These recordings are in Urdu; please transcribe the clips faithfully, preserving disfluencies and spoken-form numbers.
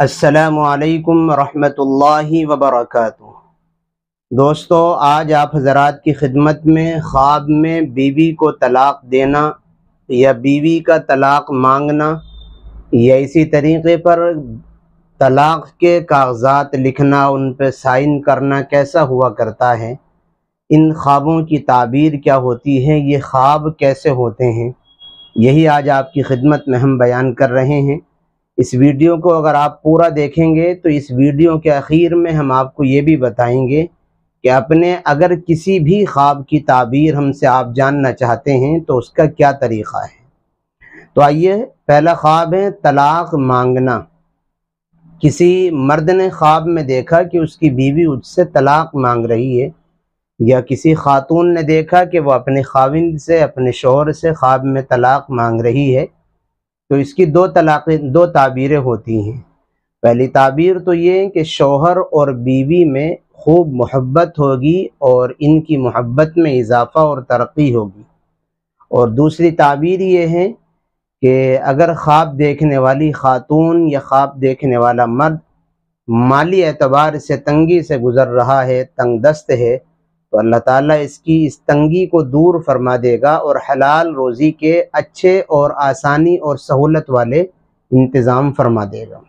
السلام علیکم ورحمۃ اللہ وبرکاتہ۔ دوستو، آج آپ حضرات کی خدمت میں خواب میں بیوی کو طلاق دینا یا بیوی کا طلاق مانگنا یا اسی طریقے پر طلاق کے کاغذات لکھنا، ان پہ سائن کرنا کیسا ہوا کرتا ہے، ان خوابوں کی تعبیر کیا ہوتی ہے، یہ خواب کیسے ہوتے ہیں، یہی آج آپ کی خدمت میں ہم بیان کر رہے ہیں۔ اس ویڈیو کو اگر آپ پورا دیکھیں گے تو اس ویڈیو کے اخیر میں ہم آپ کو یہ بھی بتائیں گے کہ اپنے اگر کسی بھی خواب کی تعبیر ہم سے آپ جاننا چاہتے ہیں تو اس کا کیا طریقہ ہے۔ تو آئیے، پہلا خواب ہے طلاق مانگنا۔ کسی مرد نے خواب میں دیکھا کہ اس کی بیوی اس سے طلاق مانگ رہی ہے، یا کسی خاتون نے دیکھا کہ وہ اپنے خاوند سے، اپنے شوہر سے خواب میں طلاق مانگ رہی ہے، تو اس کی دو طلاقیں دو تعبیریں ہوتی ہیں۔ پہلی تعبیر تو یہ کہ شوہر اور بیوی میں خوب محبت ہوگی اور ان کی محبت میں اضافہ اور ترقی ہوگی، اور دوسری تعبیر یہ ہے کہ اگر خواب دیکھنے والی خاتون یا خواب دیکھنے والا مرد مالی اعتبار سے تنگی سے گزر رہا ہے، تنگ دست ہے، تو اللہ تعالیٰ اس کی اس تنگی کو دور فرما دے گا اور حلال روزی کے اچھے اور آسانی اور سہولت والے انتظام فرما دے گا۔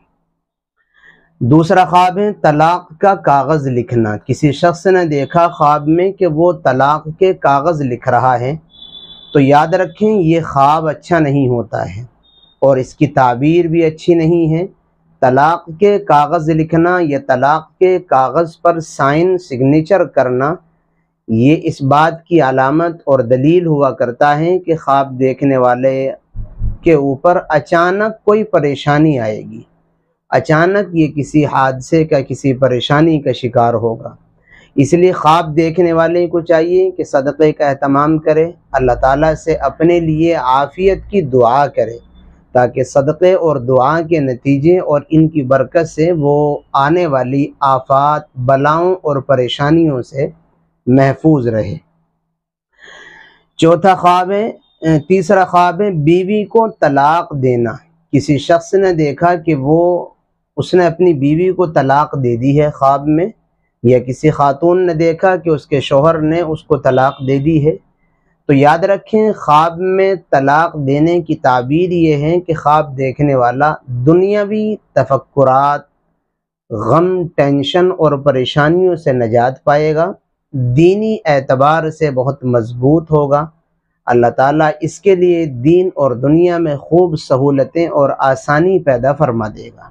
دوسرا خواب ہے طلاق کا کاغذ لکھنا۔ کسی شخص نے دیکھا خواب میں کہ وہ طلاق کے کاغذ لکھ رہا ہے، تو یاد رکھیں یہ خواب اچھا نہیں ہوتا ہے اور اس کی تعبیر بھی اچھی نہیں ہے۔ طلاق کے کاغذ لکھنا یا طلاق کے کاغذ پر سائن سگنیچر کرنا، یہ اس بات کی علامت اور دلیل ہوا کرتا ہے کہ خواب دیکھنے والے کے اوپر اچانک کوئی پریشانی آئے گی، اچانک یہ کسی حادثے کا، کسی پریشانی کا شکار ہوگا۔ اس لیے خواب دیکھنے والے کو چاہیے کہ صدقے کا اہتمام کرے، اللہ تعالیٰ سے اپنے لیے عافیت کی دعا کرے، تاکہ صدقے اور دعا کے نتیجے اور ان کی برکت سے وہ آنے والی آفات، بلاؤں اور پریشانیوں سے محفوظ رہے۔ چوتھا خواب ہے تیسرا خواب ہے بیوی کو طلاق دینا۔ کسی شخص نے دیکھا کہ وہ اس نے اپنی بیوی کو طلاق دے دی ہے خواب میں، یا کسی خاتون نے دیکھا کہ اس کے شوہر نے اس کو طلاق دے دی ہے، تو یاد رکھیں خواب میں طلاق دینے کی تعبیر یہ ہے کہ خواب دیکھنے والا دنیاوی تفکرات، غم، ٹینشن اور پریشانیوں سے نجات پائے گا، دینی اعتبار سے بہت مضبوط ہوگا، اللہ تعالیٰ اس کے لیے دین اور دنیا میں خوب سہولتیں اور آسانی پیدا فرما دے گا۔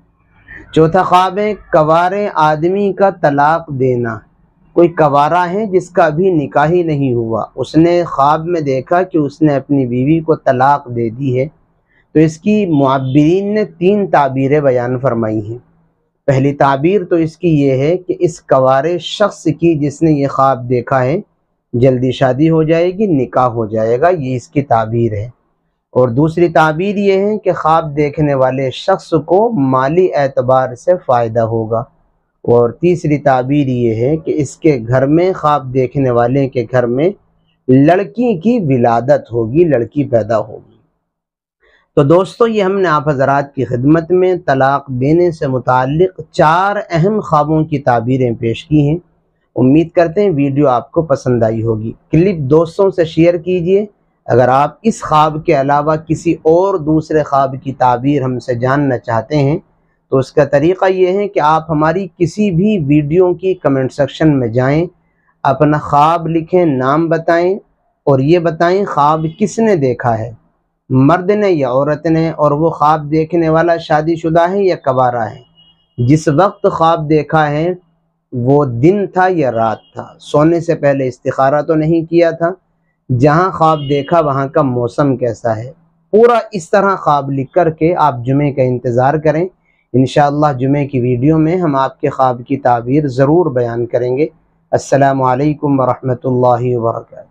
چوتھا خواب ہے کوارے آدمی کا طلاق دینا۔ کوئی کوارا ہے جس کا ابھی نکاح ہی نہیں ہوا، اس نے خواب میں دیکھا کہ اس نے اپنی بیوی کو طلاق دے دی ہے، تو اس کی معبرین نے تین تعبیریں بیان فرمائی ہیں۔ پہلی تعبیر تو اس کی یہ ہے کہ اس کوارے شخص کی جس نے یہ خواب دیکھا ہے جلدی شادی ہو جائے گی، نکاح ہو جائے گا، یہ اس کی تعبیر ہے۔ اور دوسری تعبیر یہ ہے کہ خواب دیکھنے والے شخص کو مالی اعتبار سے فائدہ ہوگا۔ اور تیسری تعبیر یہ ہے کہ اس کے گھر میں، خواب دیکھنے والے کے گھر میں لڑکی کی ولادت ہوگی، لڑکی پیدا ہوگی۔ تو دوستو، یہ ہم نے آپ حضرات کی خدمت میں طلاق دینے سے متعلق چار اہم خوابوں کی تعبیریں پیش کی ہیں۔ امید کرتے ہیں ویڈیو آپ کو پسند آئی ہوگی۔ کلپ دوستوں سے شیئر کیجئے۔ اگر آپ اس خواب کے علاوہ کسی اور دوسرے خواب کی تعبیر ہم سے جاننا چاہتے ہیں تو اس کا طریقہ یہ ہے کہ آپ ہماری کسی بھی ویڈیو کی کمنٹ سیکشن میں جائیں، اپنا خواب لکھیں، نام بتائیں اور یہ بتائیں خواب کس نے دیکھا ہے، مرد نے یا عورت نے، اور وہ خواب دیکھنے والا شادی شدہ ہے یا کوارا ہے، جس وقت خواب دیکھا ہے وہ دن تھا یا رات تھا، سونے سے پہلے استخارہ تو نہیں کیا تھا، جہاں خواب دیکھا وہاں کا موسم کیسا ہے۔ پورا اس طرح خواب لکھ کر کے آپ جمعے کا انتظار کریں۔ انشاءاللہ جمعے کی ویڈیو میں ہم آپ کے خواب کی تعبیر ضرور بیان کریں گے۔ السلام علیکم ورحمۃ اللہ وبرکاتہ۔